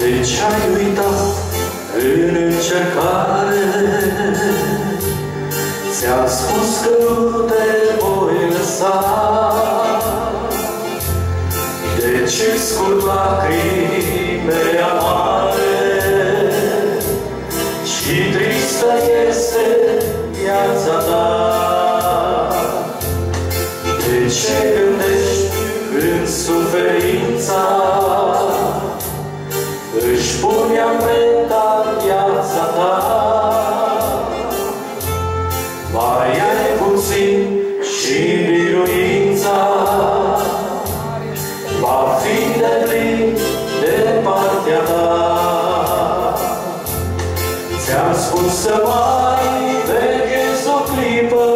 ce-ai uitat în încercare? Ți-am spus că nu te voi lăsa. De ce scurg lacrime amare și tristă este viața ta? De ce gândești în suferința își pune amprenta viața ta? Mai ai puțin și biruința va fi de plin de partea ta. Ți-am spus să mai veghezi o clipă,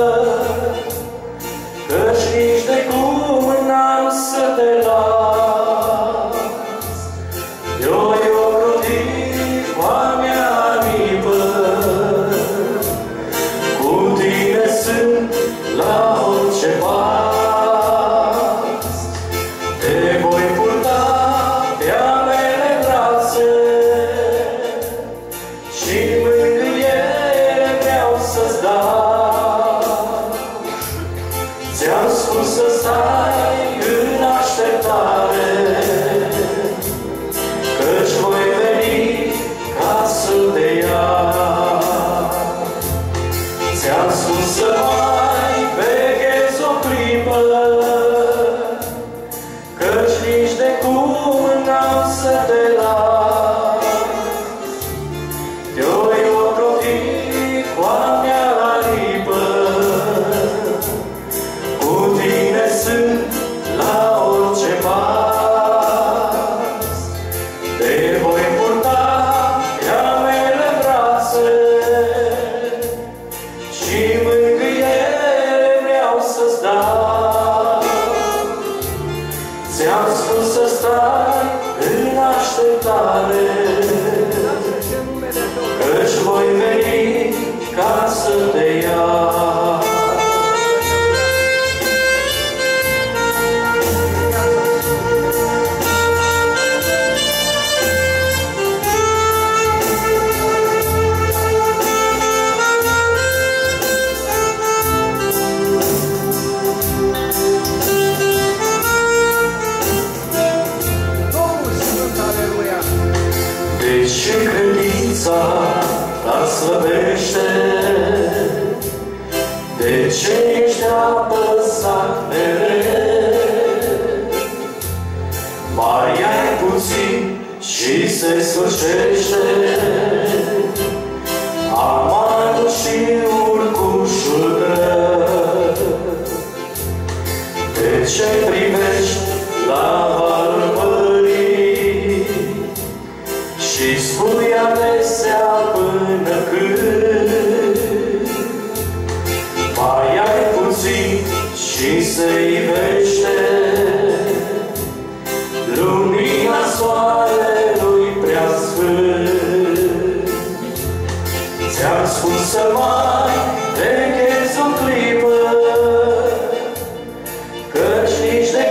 căci nici de cum n-am să te las. Eu-i ocrotit cu-a mea aripă, cu tine sunt la orice pas. Te voi purta pe-a mele brațe și mângâiere vreau să-ți dau. Ți-am spus să stai în așteptare, căci voi veni ca să te iau. Ți-am spus să mai veghezi o clipă, căci nici de cum n-am să te las. Te-oi ocroti cu-a mea aripă, cu tine sunt la orice pas. Te voi purta pe-a mele brațe și mângâiere vreau să-ți dau. Ți-am spus să stai în așteptare, căci voi veni ca să te iau. De ce credința ta slăbește? De ce ești apăsat mereu? Mai ai puțin și se sfârșește amarul și urcușul greu. De ce privești la valul mării și spui adesea până când mai ai puțin și se ivește lumina soarelui prea sfânt? Ți-am spus să mai veghezi o clipă, căci nici de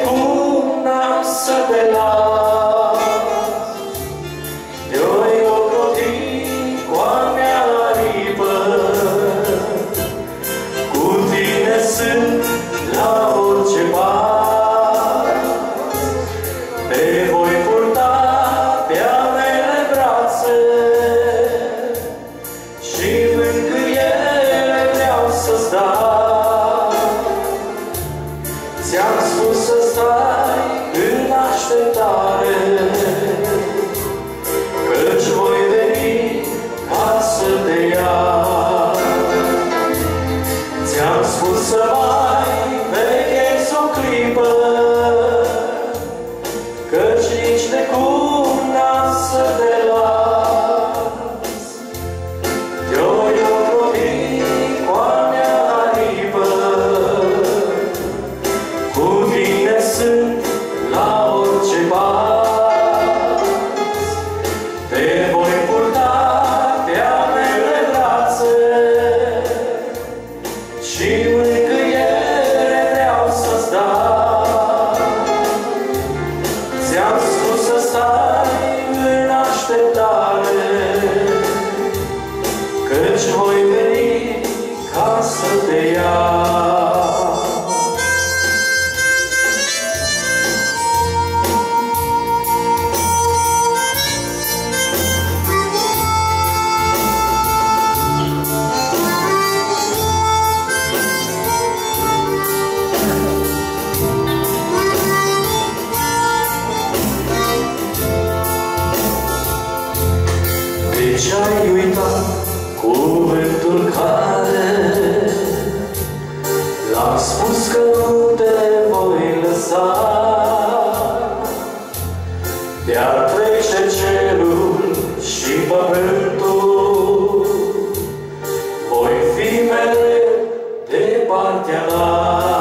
pământul, voi fi mereu de partea ta.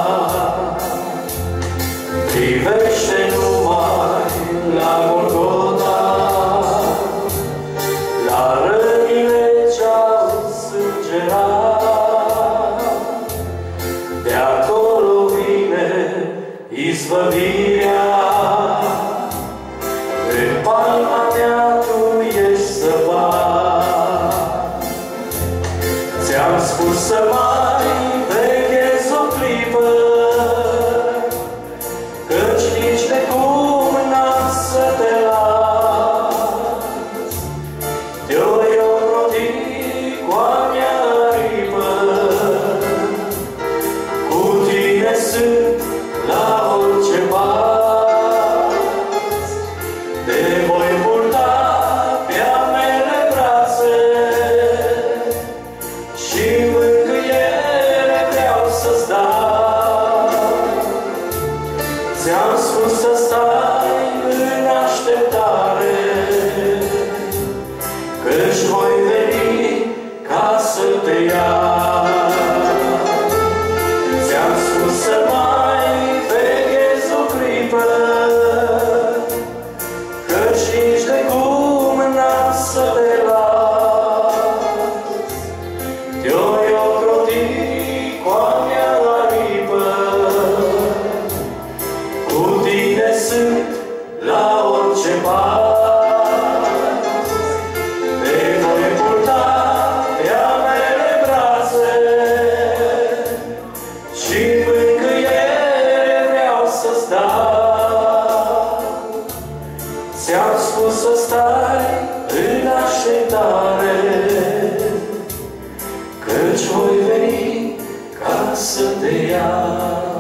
Privește numai la Golgota, la rănile ce-au sângerat. De acolo vine izbăvirea, în palma mea tu ești săpat. Ți-am spus să mai veghezi o clipă, căci nici de cum n-am să te las. Te-oi ocroti cu-a mea ripă, cu tine sunt la orice pas. Te voi purta pe-a mele brațe și mângâiere vreau să-ți dau. Ți-am spus să stai în așteptare, căci voi veni ca să te iau. Ți-am spus să mai veghezi o clipă, căci nici de cum n-am să te las. Te-oi ocroti cu-a mea ripă, cu tine sunt la orice pas. Te voi purta pe-a mele brațe și mângâiere vreau să-ți dau. Ți-am spus să stai în așteptare, căci voi veni ca să te iau.